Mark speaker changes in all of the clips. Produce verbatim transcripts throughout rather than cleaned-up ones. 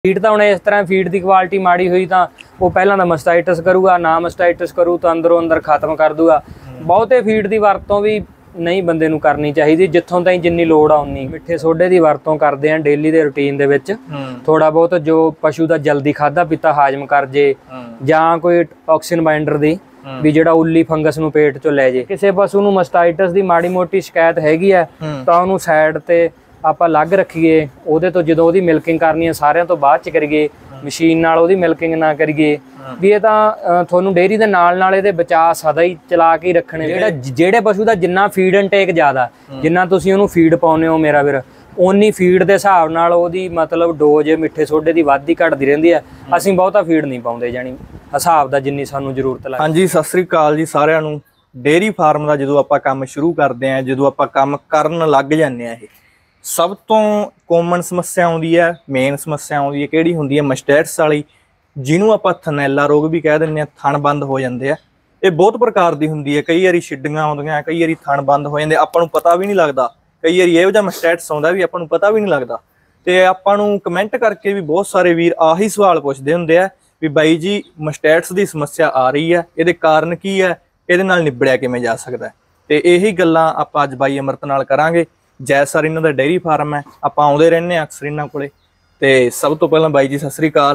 Speaker 1: Feed तो हम इस तरह फीड की क्वालिटी माड़ी हुई तो वो पहला तो मस्टाइटिस करूगा, ना मस्टाइटिस करू तो अंदरों अंदर खत्म कर दूगा। बहुते फीड की वरतों भी नहीं बंदे नूं करनी चाहिए, जिथों ताईं जिन्नी लोड़ आ उन्नी। मिठे सोडे की वरतों करते हैं डेली के रूटीन दे विच, थोड़ा बहुत जो पशु का जल्दी खाधा पीता हाजम कर जे, जां कोई टॉक्सिन बाइंडर दी भी जिहड़ा उल्ली फंगस नूं पेट चों लै जे। किसी पशु नूं मस्टाइटिस की माड़ी मोटी शिकायत हैगी है तो उन्होंने साइड ते ਆਪਾਂ अलग रखीए, ਉਹਦੇ ਤੋਂ ਜਦੋਂ ਉਹਦੀ ਮਿਲਕਿੰਗ ਕਰਨੀ ਹੈ ਸਾਰਿਆਂ ਤੋਂ ਬਾਅਦ ਚ ਕਰੀਏ, ਮਸ਼ੀਨ ਨਾਲ ਉਹਦੀ ਮਿਲਕਿੰਗ ਨਾ ਕਰੀਏ। ਵੀ ਇਹ ਤਾਂ ਤੁਹਾਨੂੰ ਡੇਅਰੀ ਦੇ ਨਾਲ ਨਾਲ ਇਹਦੇ ਬਚਾਅ ਸਦਾ ਹੀ ਚਲਾ ਕੇ ਰੱਖਣੇ। ਜਿਹੜਾ ਜਿਹੜੇ ਪਸ਼ੂ ਦਾ ਜਿੰਨਾ ਫੀਡ ਇਨਟੇਕ ਜ਼ਿਆਦਾ, ਜਿੰਨਾ ਤੁਸੀਂ ਉਹਨੂੰ ਫੀਡ ਪਾਉਂਦੇ ਹੋ ਮੇਰਾ ਵੀਰ, ਉਨੀ ਫੀਡ ਦੇ ਹਿਸਾਬ ਨਾਲ ਉਹਦੀ ਮਤਲਬ ਡੋਜ਼ ਮਿੱਠੇ ਸੋਡੇ ਦੀ ਵੱਧਦੀ ਘਟਦੀ ਰਹਿੰਦੀ ਹੈ। ਅਸੀਂ ਬਹੁਤਾ ਫੀਡ ਨਹੀਂ ਪਾਉਂਦੇ, ਜਾਨੀ ਹਿਸਾਬ ਦਾ ਜਿੰਨੀ ਸਾਨੂੰ ਜ਼ਰੂਰਤ ਲੱਗਦੀ।
Speaker 2: ਹਾਂਜੀ, ਸਤਿ ਸ੍ਰੀ ਅਕਾਲ ਜੀ ਸਾਰਿਆਂ ਨੂੰ। ਡੇਅਰੀ ਫਾਰਮ ਦਾ ਜਦੋਂ ਆਪਾਂ ਕੰਮ ਸ਼ੁਰੂ ਕਰਦੇ ਹਾਂ, ਜਦੋਂ ਆਪਾਂ ਕੰਮ ਕਰਨ ਲੱਗ ਜਾਂਦੇ ਹਾਂ, ਇਹ ਸਭ ਤੋਂ ਕੋਮਨ ਸਮੱਸਿਆ ਆਉਂਦੀ ਹੈ, ਮੇਨ ਸਮੱਸਿਆ ਆਉਂਦੀ ਹੈ ਕਿਹੜੀ ਹੁੰਦੀ ਹੈ? ਮਸਟੈਟਸ ਵਾਲੀ, ਜਿਹਨੂੰ ਆਪਾਂ ਥਨੈਲਾ ਰੋਗ ਵੀ ਕਹਿ ਦਿੰਦੇ ਹਾਂ। ਥਣ ਬੰਦ ਹੋ ਜਾਂਦੇ ਆ। ਇਹ ਬਹੁਤ ਪ੍ਰਕਾਰ ਦੀ ਹੁੰਦੀ ਹੈ। ਕਈ ਵਾਰੀ ਛਿੱਡੀਆਂ ਆਉਂਦੀਆਂ, ਕਈ ਵਾਰੀ ਥਣ ਬੰਦ ਹੋ ਜਾਂਦੇ, ਆਪਾਂ ਨੂੰ ਪਤਾ ਵੀ ਨਹੀਂ ਲੱਗਦਾ। ਕਈ ਵਾਰੀ ਇਹੋ ਜਿਹਾ ਮਸਟੈਟਸ ਆਉਂਦਾ ਵੀ ਆਪਾਂ ਨੂੰ ਪਤਾ ਵੀ ਨਹੀਂ ਲੱਗਦਾ। ਤੇ ਆਪਾਂ ਨੂੰ ਕਮੈਂਟ ਕਰਕੇ ਵੀ ਬਹੁਤ ਸਾਰੇ ਵੀਰ ਆਹੀ ਸਵਾਲ ਪੁੱਛਦੇ ਹੁੰਦੇ ਆ ਵੀ ਬਾਈ ਜੀ ਮਸਟੈਟਸ ਦੀ ਸਮੱਸਿਆ ਆ ਰਹੀ ਹੈ, ਇਹਦੇ ਕਾਰਨ ਕੀ ਹੈ, ਇਹਦੇ ਨਾਲ ਨਿਬੜਿਆ ਕਿਵੇਂ ਜਾ ਸਕਦਾ? ਤੇ ਇਹੀ ਗੱਲਾਂ ਆਪਾਂ ਅੱਜ ਬਾਈ ਅਮਰਤ ਨਾਲ ਕਰਾਂਗੇ। ਜੈ ਸਰ ਇਹਨਾਂ ਦਾ ਡੇਅਰੀ ਫਾਰਮ ਹੈ, ਆਪਾਂ ਆਉਂਦੇ ਰਹਿੰਦੇ ਹਾਂ ਅਕਸਰ ਇਹਨਾਂ ਕੋਲੇ। ਤੇ ਸਭ ਤੋਂ ਪਹਿਲਾਂ ਬਾਈ ਜੀ ਸਤਿ ਸ੍ਰੀ ਅਕਾਲ।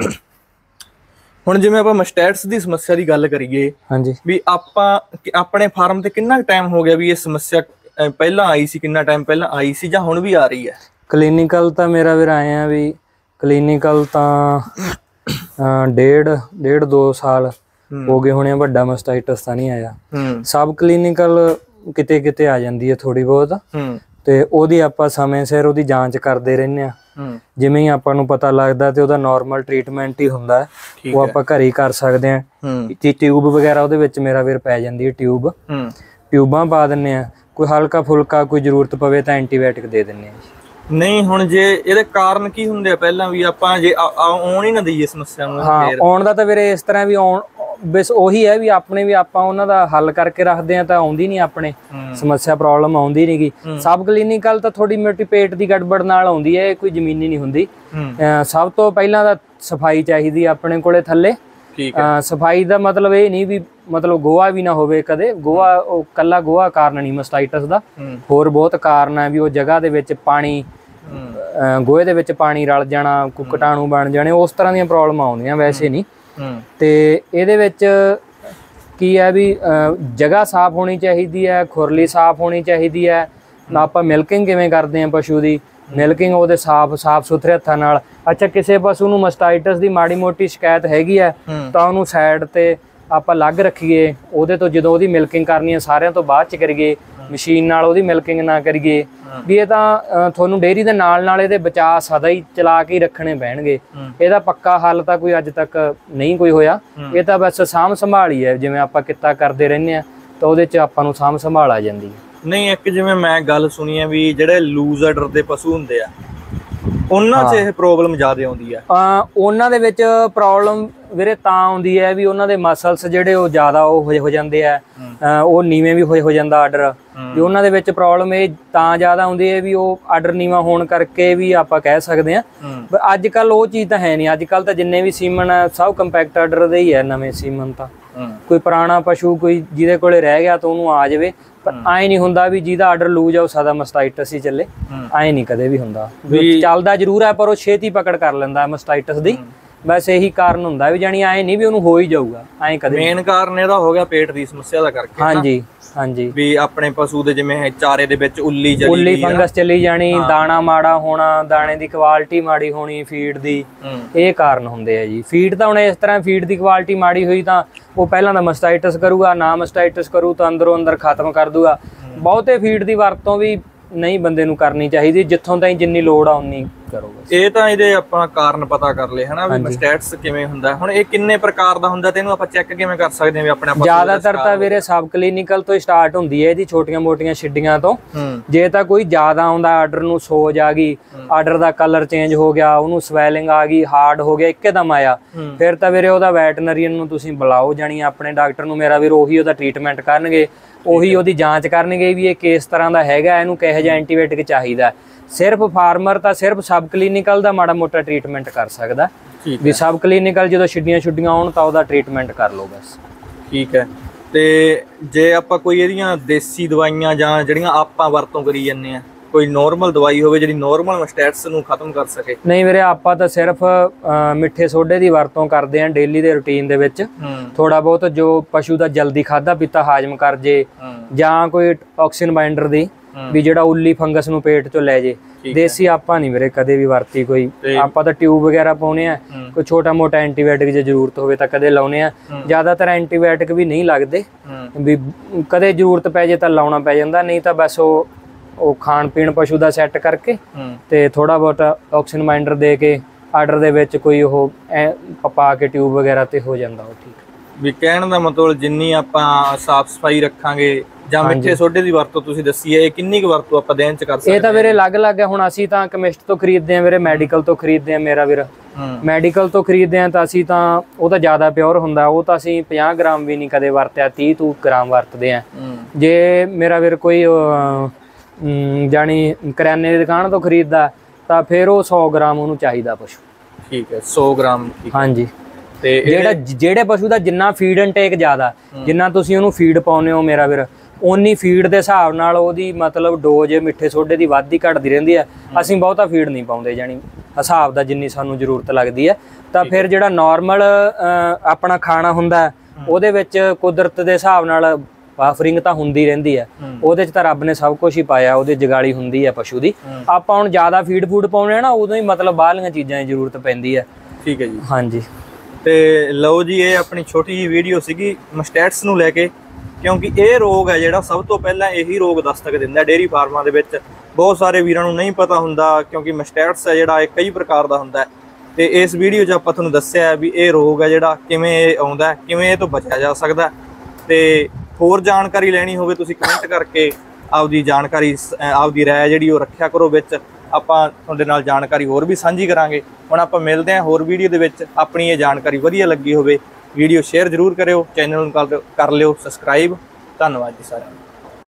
Speaker 2: ਹੁਣ ਜਿਵੇਂ ਆਪਾਂ ਮਸਟੈਟਸ ਦੀ ਸਮੱਸਿਆ ਦੀ ਗੱਲ ਕਰੀਏ, ਹਾਂਜੀ, ਵੀ ਆਪਾਂ ਆਪਣੇ ਫਾਰਮ ਤੇ ਕਿੰਨਾ ਟਾਈਮ ਹੋ ਗਿਆ ਵੀ ਇਹ ਸਮੱਸਿਆ ਪਹਿਲਾਂ ਆਈ ਸੀ? ਕਿੰਨਾ ਟਾਈਮ ਪਹਿਲਾਂ ਆਈ ਸੀ ਜਾਂ ਹੁਣ ਵੀ ਆ ਰਹੀ ਹੈ?
Speaker 1: ਕਲੀਨਿਕਲ ਤਾਂ ਮੇਰਾ ਵੀਰ ਆਏ ਆ ਵੀ ਕਲੀਨਿਕਲ ਤਾਂ ਡੇਢ ਡੇਢ ਦੋ ਸਾਲ ਹੋ ਗਏ ਹੋਣੇ। ਵੱਡਾ ਮਸਟਾਈਟਸ ਤਾਂ ਨਹੀਂ ਆਇਆ। ਸਬ ਕਲੀਨਿਕਲ ਕਿਤੇ ਕਿਤੇ ਆ ਜਾਂਦੀ ਹੈ ਥੋੜੀ ਬਹੁਤ, ਤੇ ਉਹਦੀ ਆਪਾਂ ਸਮੇਂ ਸਿਰ ਉਹਦੀ ਜਾਂਚ ਕਰਦੇ ਰਹਿੰਦੇ ਆ। ਜਿਵੇਂ ਹੀ ਆਪਾਂ ਨੂੰ ਪਤਾ ਲੱਗਦਾ ਤੇ ਉਹਦਾ ਨਾਰਮਲ ਟ੍ਰੀਟਮੈਂਟ ਹੀ ਹੁੰਦਾ ਹੈ, ਉਹ ਆਪਾਂ ਘਰੇ ਹੀ ਕਰ ਸਕਦੇ ਆ। ਟਿਊਬ ਵਗੈਰਾ ਉਹਦੇ ਵਿੱਚ ਮੇਰਾ ਵੀਰ ਪੈ ਜਾਂਦੀ ਹੈ, ਟਿਊਬ ਟਿਊਬਾਂ ਪਾ ਦਿੰਦੇ ਆ। ਕੋਈ ਹਲਕਾ ਫੁਲਕਾ ਕੋਈ ਜ਼ਰੂਰਤ ਪਵੇ ਤਾਂ ਐਂਟੀਬਾਇਓਟਿਕ ਦੇ ਦਿੰਦੇ ਆ।
Speaker 2: ਨਹੀਂ, ਹੁਣ ਜੇ ਇਹਦੇ ਕਾਰਨ ਕੀ ਹੁੰਦੇ ਆ ਪਹਿਲਾਂ ਵੀ ਆਪਾਂ ਜੇ ਆਉਣ ਹੀ ਨਾ ਦਈਏ ਸਮੱਸਿਆ ਨੂੰ?
Speaker 1: ਹਾਂ, ਆਉਣ ਦਾ ਤਾਂ ਵੀਰੇ ਇਸ ਤਰ੍ਹਾਂ ਵੀ ਆਉਣ ਬਸ ਉਹੀ ਹੈ ਵੀ ਆਪਣੇ ਵੀ ਆਪਾਂ ਉਹਨਾਂ ਦਾ ਹੱਲ ਕਰਕੇ ਰੱਖਦੇ ਆ ਤਾਂ ਆਉਂਦੀ ਨਹੀਂ, ਆਪਣੇ ਸਮੱਸਿਆ ਪ੍ਰੋਬਲਮ ਆਉਂਦੀ ਨੀ ਗੀ। ਸਬ ਕਲੀਨਿਕਲ ਤਾਂ ਥੋੜੀ ਮੋਟੀ ਪੇਟ ਦੀ ਗੜਬੜ ਨਾਲ ਆਉਂਦੀ ਹੈ, ਕੋਈ ਜ਼ਮੀਨੀ ਨਹੀਂ ਹੁੰਦੀ। ਸਭ ਤੋਂ ਪਹਿਲਾਂ ਤਾਂ ਸਫਾਈ ਚਾਹੀਦੀ ਆਪਣੇ ਕੋਲੇ ਥੱਲੇ। ਸਫਾਈ ਦਾ ਮਤਲਬ ਇਹ ਨਹੀਂ ਵੀ ਮਤਲਬ ਗੋਹਾ ਵੀ ਨਾ ਹੋਵੇ ਕਦੇ। ਗੋਹਾ ਉਹ ਕੱਲਾ ਗੋਹਾ ਕਾਰਨ ਨਹੀਂ ਮਸਟਾਈਟਸ ਦਾ, ਹੋਰ ਬਹੁਤ ਕਾਰਨ ਹੈ। ਵੀ ਉਹ ਜਗ੍ਹਾ ਦੇ ਵਿੱਚ ਪਾਣੀ, ਗੋਹੇ ਦੇ ਵਿੱਚ ਪਾਣੀ ਰਲ ਜਾਣਾ, ਕੋਈ ਕੀਟਾਣੂ ਬਣ ਜਾਣੇ, ਉਸ ਤਰ੍ਹਾਂ ਦੀਆਂ ਪ੍ਰੋਬਲਮ ਆਉਂਦੀਆਂ, ਵੈਸੇ ਨਹੀਂ। ਤੇ ਇਹਦੇ ਵਿੱਚ ਕੀ ਹੈ ਵੀ ਜਗ੍ਹਾ ਸਾਫ਼ ਹੋਣੀ ਚਾਹੀਦੀ ਹੈ, ਖੁਰਲੀ ਸਾਫ਼ ਹੋਣੀ ਚਾਹੀਦੀ ਹੈ। ਆਪਾਂ ਮਿਲਕਿੰਗ ਕਿਵੇਂ ਕਰਦੇ ਹਾਂ ਪਸ਼ੂ ਦੀ, ਮਿਲਕਿੰਗ ਉਹਦੇ ਸਾਫ਼ ਸਾਫ਼ ਸੁਥਰੇ ਹੱਥਾਂ ਨਾਲ। ਅੱਛਾ, ਕਿਸੇ ਪਸ਼ੂ ਨੂੰ ਮਸਟਾਈਟਸ ਦੀ ਮਾੜੀ ਮੋਟੀ ਸ਼ਿਕਾਇਤ ਹੈਗੀ ਹੈ ਤਾਂ ਉਹਨੂੰ ਸਾਈਡ ਤੇ ਆਪਾਂ ਅਲੱਗ ਰੱਖੀਏ। ਉਹਦੇ ਤੋਂ ਜਦੋਂ ਉਹਦੀ ਮਿਲਕਿੰਗ ਕਰਨੀ ਹੈ ਸਾਰਿਆਂ ਤੋਂ ਬਾਅਦ ਚ ਕਰੀਏ, ਮਸ਼ੀਨ ਨਾਲ ਉਹਦੀ ਮਿਲਕਿੰਗ ਨਾ ਕਰੀਏ। ਵੀ ਇਹ ਤਾਂ ਤੁਹਾਨੂੰ ਡੇਅਰੀ ਦੇ ਨਾਲ ਨਾਲ ਇਹਦੇ ਬਚਾਅ ਸਦਾ ਹੀ ਚਲਾ ਕੇ ਰੱਖਣੇ ਪੈਣਗੇ। ਇਹਦਾ ਪੱਕਾ ਹੱਲ ਤਾਂ ਕੋਈ ਅੱਜ ਤੱਕ ਨਹੀਂ ਕੋਈ ਹੋਇਆ। ਇਹ ਤਾਂ ਬਸ ਸਾਂਭ ਸੰਭਾਲ ਹੀ ਹੈ, ਜਿਵੇਂ ਆਪਾਂ ਕਿੱਤਾ ਕਰਦੇ ਰਹਿੰਦੇ ਹਾਂ ਤਾਂ ਉਹਦੇ ਚ ਆਪਾਂ ਨੂੰ ਸਾਂਭ ਸੰਭਾਲ ਆ ਜਾਂਦੀ ਹੈ।
Speaker 2: ਨਹੀਂ, ਇੱਕ ਜਿਵੇਂ ਮੈਂ ਗੱਲ ਸੁਣੀ ਹੈ ਵੀ ਜਿਹੜੇ ਲੂਜ਼ ਆਰਡਰ ਦੇ ਪਸ਼ੂ ਹੁੰਦੇ ਆ ਉਹਨਾਂ 'ਚ ਇਹ ਪ੍ਰੋਬਲਮ ਜ਼ਿਆਦਾ ਆਉਂਦੀ ਹੈ।
Speaker 1: ਉਹਨਾਂ ਦੇ ਵਿੱਚ ਪ੍ਰੋਬਲਮ ਵੀਰੇ ਤਾਂ ਆਉਂਦੀ ਹੈ ਵੀ ਉਹਨਾਂ ਦੇ ਮਸਲਸ ਜਿਹੜੇ ਉਹ ਜ਼ਿਆਦਾ ਉਹ ਹੋ ਜਾਂਦੇ ਆ, ਉਹ ਨੀਵੇਂ ਵੀ ਹੋਏ ਹੋ ਜਾਂਦਾ ਆਰਡਰ। ਵੀ ਉਹਨਾਂ ਦੇ ਵਿੱਚ ਪ੍ਰੋਬਲਮ ਇਹ ਤਾਂ ਜ਼ਿਆਦਾ ਆਉਂਦੀ ਹੈ ਵੀ ਉਹ ਆਰਡਰ ਨੀਵਾਂ ਹੋਣ ਕਰਕੇ ਵੀ ਆਪਾਂ ਕਹਿ ਸਕਦੇ ਹਾਂ। ਅੱਜ ਕੱਲ ਉਹ ਚੀਜ਼ ਤਾਂ ਹੈ ਨਹੀਂ। ਅੱਜ ਕੱਲ ਤਾਂ ਜਿੰਨੇ ਵੀ ਸੀਮਨ ਸਭ ਕੰਪੈਕਟ ਆਰਡਰ ਦੇ ਹੀ ਹੈ, ਨਵੇਂ ਸੀਮਨ ਤਾਂ। ਕੋਈ ਪੁਰਾਣਾ ਪਸ਼ੂ ਕੋਈ ਜਿਹਦੇ ਕੋਲੇ ਰਹਿ ਗਿਆ ਤਾਂ ਉਹਨੂੰ ਆ ਜਾਵੇ, ਪਰ ਐਂ ਨਹੀਂ ਹੁੰਦਾ ਵੀ ਜਿਹਦਾ ਆਰਡਰ ਲੂਜ ਆ ਉਹ ਸਦਾ ਮਸਟਾਈਟਸ ਹੀ ਚੱਲੇ। ਐਂ ਨਹੀਂ ਕਦੇ ਵੀ ਹੁੰਦਾ। ਚੱਲਦਾ ਜ਼ਰੂਰ ਹੈ ਪਰ ਉਹ ਛੇਤੀ ਪਕੜ ਕਰ ਲੈਂਦਾ ਮਸਟਾਈਟਸ ਦੀ। ਬਸ ਇਹੀ ਕਾਰਨ ਹੁੰਦਾ ਵੀ ਜਾਣੀ ਐਂ ਨਹੀਂ ਵੀ ਉਹਨੂੰ ਹੋ ਹੀ ਜਾਊਗਾ, ਐਂ ਕਦੇ।
Speaker 2: ਮੇਨ ਕਾਰਨ ਇਹਦਾ ਹੋ ਗਿਆ ਪੇਟ ਦੀ ਸਮੱਸਿਆ ਦਾ ਕਰਕੇ।
Speaker 1: ਹਾਂਜੀ ਹਾਂਜੀ, ਵੀ
Speaker 2: ਆਪਣੇ ਪਸ਼ੂ ਦੇ ਜਿਵੇਂ ਚਾਰੇ ਦੇ ਵਿੱਚ ਉੱਲੀ ਚਲੀ
Speaker 1: ਉੱਲੀ ਫੰਗਸ ਚਲੀ ਜਾਣੀ, ਦਾਣਾ ਮਾੜਾ ਹੋਣਾ, ਦਾਣੇ ਦੀ ਕੁਆਲਿਟੀ ਮਾੜੀ ਹੋਣੀ ਫੀਡ ਦੀ, ਇਹ ਕਾਰਨ ਹੁੰਦੇ ਆ ਜੀ। ਫੀਡ ਤਾਂ ਹੁਣ ਇਸ ਤਰ੍ਹਾਂ ਫੀਡ ਦੀ ਕੁਆਲਿਟੀ ਮਾੜੀ ਹੋਈ ਤਾਂ ਉਹ ਪਹਿਲਾਂ ਤਾਂ ਮਸਟਾਈਟਸ ਕਰੂਗਾ, ਨਾ ਮਸਟਾਈਟਸ ਕਰੂ ਤਾਂ ਅੰਦਰੋਂ ਅੰਦਰ ਖਤਮ ਕਰ ਦੂਗਾ। ਬਹੁਤੇ ਫੀਡ ਦੀ ਵਰਤੋਂ ਵੀ ਨਹੀਂ ਬੰਦੇ ਨੂੰ ਕਰਨੀ ਚਾਹੀਦੀ, ਜਿੱਥੋਂ ਤਾਈਂ ਜਿੰਨੀ ਲੋੜ ਆ ਉਨੀ ਕਰੋ।
Speaker 2: ਇਹ ਤਾਂ ਇਹਦੇ ਆਪਾਂ ਕਾਰਨ ਪਤਾ ਕਰ ਲਏ ਹਨਾ ਵੀ ਮਸਟੈਟਸ ਕਿਵੇਂ ਹੁੰਦਾ। ਹੁਣ ਇਹ ਕਿੰਨੇ ਪ੍ਰਕਾਰ ਦਾ ਹੁੰਦਾ ਤੇ ਇਹਨੂੰ ਆਪਾਂ ਚੈੱਕ ਕਿਵੇਂ ਕਰ ਸਕਦੇ ਹਾਂ ਵੀ ਆਪਣੇ ਆਪ?
Speaker 1: ਜ਼ਿਆਦਾਤਰ ਤਾਂ ਵੀਰੇ ਸਬ ਕਲੀਨਿਕਲ ਤੋਂ ਸਟਾਰਟ ਹੁੰਦੀ ਹੈ ਇਹਦੀ, ਛੋਟੀਆਂ ਮੋਟੀਆਂ ਛਿੱਡੀਆਂ ਤੋਂ। ਜੇ ਤਾਂ ਕੋਈ ਜ਼ਿਆਦਾ ਆਉਂਦਾ ਆਰਡਰ ਨੂੰ, ਸੋਜ ਆ ਗਈ, ਆਰਡਰ ਦਾ ਕਲਰ ਚੇਂਜ ਹੋ ਗਿਆ, ਉਹਨੂੰ ਸਵੈਲਿੰਗ ਆ ਗਈ, ਹਾਰਡ ਹੋ ਗਿਆ, ਇੱਕਦਮ ਆਇਆ, ਫਿਰ ਤਾਂ ਵੀਰੇ ਉਹਦਾ ਵੈਟਨਰੀਅਨ ਨੂੰ ਤੁਸੀਂ ਬੁਲਾਓ, ਜਾਣੀ ਆਪਣੇ ਡਾਕਟਰ ਨੂੰ। ਮੇਰਾ ਵੀਰ ਉਹੀ ਉਹਦਾ ਟ੍ਰੀਟਮੈਂਟ ਕਰਨਗੇ, ਉਹੀ ਉਹਦੀ ਜਾਂਚ ਕਰਨਗੇ ਵੀ ਇਹ ਕਿਸ ਤਰ੍ਹਾਂ ਦਾ ਹੈਗਾ, ਇਹਨੂੰ ਕਿਹੋ ਜਿਹਾ ਐਂਟੀਬਾਇਓਟਿਕ ਚਾਹੀਦਾ। ਸਿਰਫ ਫਾਰਮਰ ਤਾਂ ਸਿਰਫ ਸਬ ਕਲੀਨਿਕਲ ਦਾ ਮਾੜਾ ਮੋਟਾ ਟ੍ਰੀਟਮੈਂਟ ਕਰ ਸਕਦਾ ਵੀ ਸਬ ਕਲੀਨਿਕਲ ਜਦੋਂ ਛਿੱਡੀਆਂ ਛੁੱਡੀਆਂ ਆਉਣ ਤਾਂ ਉਹਦਾ ਟ੍ਰੀਟਮੈਂਟ ਕਰ ਲਓ ਬਸ।
Speaker 2: ਠੀਕ ਹੈ। ਤੇ ਜੇ ਆਪਾਂ ਕੋਈ ਇਹਦੀਆਂ ਦੇਸੀ ਦਵਾਈਆਂ ਜਾਂ ਜਿਹੜੀਆਂ ਆਪਾਂ ਵਰਤੋਂ ਕਰੀ ਜਾਂਦੇ ਆ, ਕੋਈ ਨੋਰਮਲ ਦਵਾਈ ਹੋਵੇ ਜਿਹੜੀ ਨੋਰਮਲ ਮਸਟੈਟਸ ਨੂੰ ਖਤਮ ਕਰ ਸਕੇ?
Speaker 1: ਨਹੀਂ ਵੀਰੇ, ਆਪਾਂ ਤਾਂ ਸਿਰਫ ਮਿੱਠੇ ਸੋਡੇ ਦੀ ਵਰਤੋਂ ਕਰਦੇ ਆਂ ਡੇਲੀ ਦੇ ਰੂਟੀਨ ਦੇ ਵਿੱਚ। ਥੋੜਾ ਬਹੁਤ ਜੋ ਪਸ਼ੂ ਦਾ ਜਲਦੀ ਖਾਦਾ ਪੀਤਾ ਹਾਜ਼ਮ ਕਰ ਜੇ, ਜਾਂ ਕੋਈ ਟੌਕਸਿਨ ਬਾਈਂਡਰ ਦੀ ਵੀ ਜਿਹੜਾ ਉੱਲੀ ਫੰਗਸ ਨੂੰ ਪੇਟ ਚੋਂ ਲੈ ਜੇ। ਦੇਸੀ ਆਪਾਂ ਨਹੀਂ ਵੀਰੇ ਕਦੇ ਵੀ ਵਰਤੀ ਕੋਈ। ਆਪਾਂ ਤਾਂ ਟਿਊਬ ਵਗੈਰਾ ਪਾਉਨੇ ਆ, ਕੋਈ ਛੋਟਾ ਮੋਟਾ ਐਂਟੀਬਾਇਓਟਿਕ ਜੇ ਜ਼ਰੂਰਤ ਹੋਵੇ ਤਾਂ ਕਦੇ ਲਾਉਨੇ ਆ। ਜ਼ਿਆਦਾਤਰ ਐਂਟੀਬਾਇਓਟਿਕ ਵੀ ਨਹੀਂ ਲੱਗਦੇ, ਵੀ ਕਦੇ ਜ਼ਰੂਰਤ ਪੈ ਜੇ ਤਾਂ ਲਾਉਣਾ ਪੈ ਜਾਂਦਾ, ਨਹੀਂ ਤਾਂ ਬਸ ਉਹ ਉਹ ਖਾਣ ਪੀਣ ਪਸ਼ੂ ਦਾ ਸੈੱਟ ਕਰਕੇ ਤੇ ਥੋੜਾ ਬਹੁਤ ਆਕਸੀਜਨ ਮਾਈਂਡਰ ਦੇ ਕੇ ਆਰਡਰ ਦੇ ਵਿੱਚ ਕੋਈ ਉਹ ਪਾ ਕੇ ਟਿਊਬ ਵਗੈਰਾ ਤੇ ਹੋ ਜਾਂਦਾ ਉਹ ਠੀਕ।
Speaker 2: ਵੀ ਕਹਿਣ ਦਾ ਮਤਲਬ ਜਿੰਨੀ ਆਪਾਂ ਸਾਫ ਸਫਾਈ ਰੱਖਾਂਗੇ ਜਾਂ ਮਿੱਠੇ ਸੋਡੇ ਦੀ ਵਰਤੋਂ ਤੁਸੀਂ ਦੱਸੀ ਹੈ, ਇਹ ਕਿੰਨੀ ਕੁ ਵਰਤੋਂ ਆਪਾਂ ਦਿਨ ਚ ਕਰ ਸਕਦੇ?
Speaker 1: ਇਹ ਤਾਂ ਵੀਰੇ ਅਲੱਗ-ਅਲੱਗ ਹੈ। ਹੁਣ ਅਸੀਂ ਤਾਂ ਕੈਮਿਸਟ ਤੋਂ ਖਰੀਦਦੇ ਆ ਵੀਰੇ, ਮੈਡੀਕਲ ਤੋਂ ਖਰੀਦਦੇ ਆ ਮੇਰਾ ਵੀਰ। ਮੈਡੀਕਲ ਤੋਂ ਖਰੀਦਦੇ ਆ ਤਾਂ ਅਸੀਂ ਤਾਂ ਉਹ ਤਾਂ ਜ਼ਿਆਦਾ ਪਿਓਰ ਹੁੰਦਾ, ਉਹ ਤਾਂ ਅਸੀਂ ਪੰਜਾਹ ਗ੍ਰਾਮ ਵੀ ਨਹੀਂ ਕਦੇ ਵਰਤਿਆ, ਤੀਹ ਤੂ ਗ੍ਰਾਮ ਵਰਤਦੇ ਆ। ਜੇ ਮੇਰਾ ਵੀਰ ਕੋਈ ਜਾਣੀ ਕਰਿਆਨੇ ਦੀ ਦੁਕਾਨ ਤੋਂ ਖਰੀਦਦਾ ਤਾਂ ਫਿਰ ਉਹ ਸੌ ਗ੍ਰਾਮ ਉਹਨੂੰ ਚਾਹੀਦਾ ਪਸ਼ੂ।
Speaker 2: ਠੀਕ ਹੈ, ਸੌ ਗ੍ਰਾਮ।
Speaker 1: ਹਾਂਜੀ। ਤੇ ਜਿਹੜਾ ਜਿਹੜੇ ਪਸ਼ੂ ਦਾ ਜਿੰਨਾ ਫੀਡ ਇਨਟੇਕ ਜ਼ਿਆਦਾ, ਜਿੰਨਾ ਤੁਸੀਂ ਉਹਨੂੰ ਫੀਡ ਪਾਉਂਦੇ ਹੋ ਮੇਰਾ ਵੀਰ, ਉਨੀ ਫੀਡ ਦੇ ਹਿਸਾਬ ਨਾਲ ਉਹਦੀ ਮਤਲਬ ਡੋਜ਼ ਮਿੱਠੇ ਸੋਡੇ ਦੀ ਵੱਧਦੀ ਘਟਦੀ ਰਹਿੰਦੀ ਹੈ। ਅਸੀਂ ਬਹੁਤਾ ਫੀਡ ਨਹੀਂ ਪਾਉਂਦੇ, ਜਾਣੀ ਹਿਸਾਬ ਦਾ ਜਿੰਨੀ ਸਾਨੂੰ ਜ਼ਰੂਰਤ ਲੱਗਦੀ ਹੈ। ਤਾਂ ਫਿਰ ਜਿਹੜਾ ਨੋਰਮਲ ਆਪਣਾ ਖਾਣਾ ਹੁੰਦਾ ਉਹਦੇ ਵਿੱਚ ਕੁਦਰਤ ਦੇ ਹਿਸਾਬ ਨਾਲ ਬਾਫਰਿੰਗ ਤਾਂ ਹੁੰਦੀ ਰਹਿੰਦੀ ਹੈ, ਉਹਦੇ ਚ ਤਾਂ ਰੱਬ ਨੇ ਸਭ ਕੁਝ ਹੀ ਪਾਇਆ, ਉਹਦੇ ਜਗਾਲੀ ਹੁੰਦੀ ਹੈ ਪਸ਼ੂ ਦੀ। ਆਪਾਂ ਹੁਣ ਜ਼ਿਆਦਾ ਫੀਡ ਫੂਡ ਪਾਉਣੇ ਆ ਨਾ, ਉਦੋਂ ਹੀ ਮਤਲਬ ਬਾਹਰਲੀਆਂ ਚੀਜ਼ਾਂ ਦੀ ਜ਼ਰੂਰਤ ਪੈਂਦੀ ਹੈ।
Speaker 2: ਠੀਕ ਹੈ ਜੀ।
Speaker 1: ਹਾਂਜੀ।
Speaker 2: ਤੇ ਲਓ ਜੀ, ਇਹ ਆਪਣੀ ਛੋਟੀ ਜਿਹੀ ਵੀਡੀਓ ਸੀਗੀ ਮਸਟੈਟਸ ਨੂੰ ਲੈ ਕੇ, ਕਿਉਂਕਿ ਇਹ ਰੋਗ ਹੈ ਜਿਹੜਾ ਸਭ ਤੋਂ ਪਹਿਲਾਂ ਇਹੀ ਰੋਗ ਦਸਤਕ ਦਿੰਦਾ ਡੇਅਰੀ ਫਾਰਮਾਂ ਦੇ ਵਿੱਚ। ਬਹੁਤ ਸਾਰੇ ਵੀਰਾਂ ਨੂੰ ਨਹੀਂ ਪਤਾ ਹੁੰਦਾ, ਕਿਉਂਕਿ ਮਸਟੈਟਸ ਹੈ ਜਿਹੜਾ ਇਹ ਕਈ ਪ੍ਰਕਾਰ ਦਾ ਹੁੰਦਾ। ਤੇ ਇਸ ਵੀਡੀਓ 'ਚ ਆਪਾਂ ਤੁਹਾਨੂੰ ਦੱਸਿਆ ਵੀ ਇਹ ਰੋਗ ਹੈ ਜਿਹੜਾ ਕਿਵੇਂ ਇਹ ਆਉਂਦਾ, ਕਿਵੇਂ ਇਹ ਤੋਂ ਬਚਿਆ ਜਾ ਸਕਦਾ। ਤੇ ਹੋਰ ਜਾਣਕਾਰੀ ਲੈਣੀ ਹੋਵੇ ਤੁਸੀਂ ਕਮੈਂਟ ਕਰਕੇ ਆਪਦੀ ਜਾਣਕਾਰੀ ਆਪਦੀ ਰਾਏ ਜਿਹੜੀ ਉਹ ਰੱਖਿਆ ਕਰੋ ਵਿੱਚ। ਆਪਾਂ ਤੁਹਾਡੇ ਨਾਲ ਜਾਣਕਾਰੀ ਹੋਰ ਵੀ ਸਾਂਝੀ ਕਰਾਂਗੇ। ਹੁਣ ਆਪਾਂ ਮਿਲਦੇ ਹਾਂ ਹੋਰ ਵੀਡੀਓ ਦੇ ਵਿੱਚ। ਆਪਣੀ ਇਹ ਜਾਣਕਾਰੀ ਵਧੀਆ ਲੱਗੀ ਹੋਵੇ ਵੀਡੀਓ ਸ਼ੇਅਰ ਜ਼ਰੂਰ ਕਰਿਓ, ਚੈਨਲ ਨੂੰ ਕਰ ਲਿਓ ਸਬਸਕ੍ਰਾਈਬ। ਧੰਨਵਾਦ ਜੀ ਸਾਰਿਆਂ ਨੂੰ।